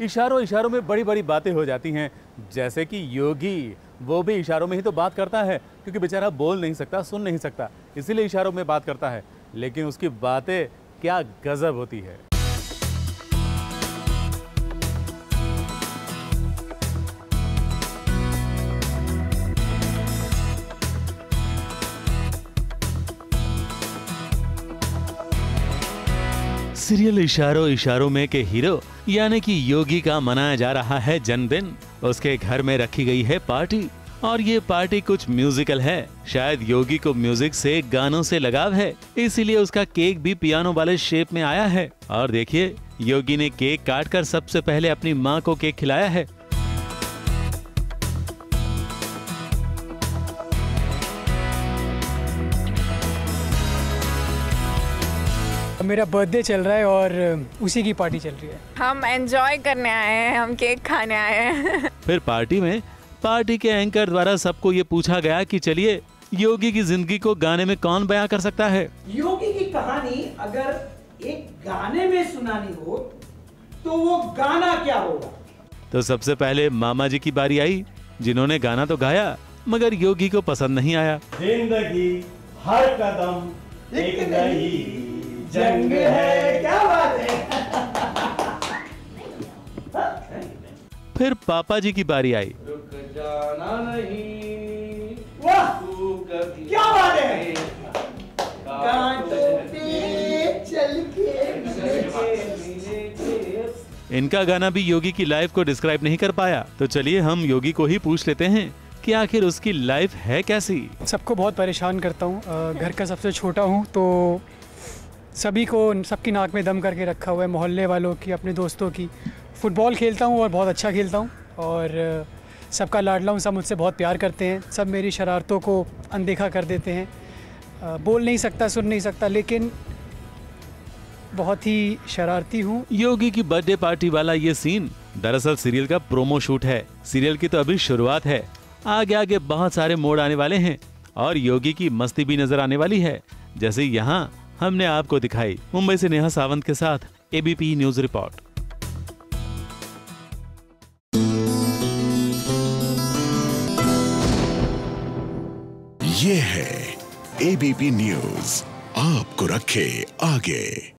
इशारों इशारों में बड़ी बड़ी बातें हो जाती हैं। जैसे कि योगी, वो भी इशारों में ही तो बात करता है, क्योंकि बेचारा बोल नहीं सकता, सुन नहीं सकता, इसीलिए इशारों में बात करता है। लेकिन उसकी बातें क्या गजब होती है। सीरियल इशारों इशारों में के हीरो यानी कि योगी का मनाया जा रहा है जन्मदिन। उसके घर में रखी गई है पार्टी, और ये पार्टी कुछ म्यूजिकल है। शायद योगी को म्यूजिक से, गानों से लगाव है, इसीलिए उसका केक भी पियानो वाले शेप में आया है। और देखिए, योगी ने केक काटकर सबसे पहले अपनी माँ को केक खिलाया है। मेरा बर्थडे चल रहा है और उसी की पार्टी चल रही है। हम एंजॉय करने आए हैं, हम केक खाने आए हैं। फिर पार्टी के एंकर द्वारा सबको ये पूछा गया कि चलिए, योगी की जिंदगी को गाने में कौन बयां कर सकता है। योगी की कहानी अगर एक गाने में सुनानी हो तो वो गाना क्या होगा? तो सबसे पहले मामा जी की बारी आई, जिन्होंने गाना तो गाया मगर योगी को पसंद नहीं आया। जिंदगी हर कदम एक नई जंग है। क्या बात है। फिर पापा जी की बारी आई। रुक जाना नहीं, वाह, तू कभी क्या बात है। आए। कांटों पे चल के। इनका गाना भी योगी की लाइफ को डिस्क्राइब नहीं कर पाया। तो चलिए हम योगी को ही पूछ लेते हैं कि आखिर उसकी लाइफ है कैसी। सबको बहुत परेशान करता हूँ, घर का सबसे छोटा हूँ, तो सभी को, सबकी नाक में दम करके रखा हुआ है, मोहल्ले वालों की, अपने दोस्तों की। फुटबॉल खेलता हूँ और बहुत अच्छा खेलता हूँ, और सबका लाडला हूँ। सब मुझसे बहुत प्यार करते हैं, सब मेरी शरारतों को अनदेखा कर देते हैं। बोल नहीं सकता, सुन नहीं सकता, लेकिन बहुत ही शरारती हूँ। योगी की बर्थडे पार्टी वाला ये सीन दरअसल सीरियल का प्रोमो शूट है। सीरियल की तो अभी शुरुआत है, आगे आगे बहुत सारे मोड़ आने वाले हैं और योगी की मस्ती भी नजर आने वाली है, जैसे यहाँ हमने आपको दिखाई। मुंबई से नेहा सावंत के साथ एबीपी न्यूज रिपोर्ट। ये है एबीपी न्यूज, आपको रखे आगे।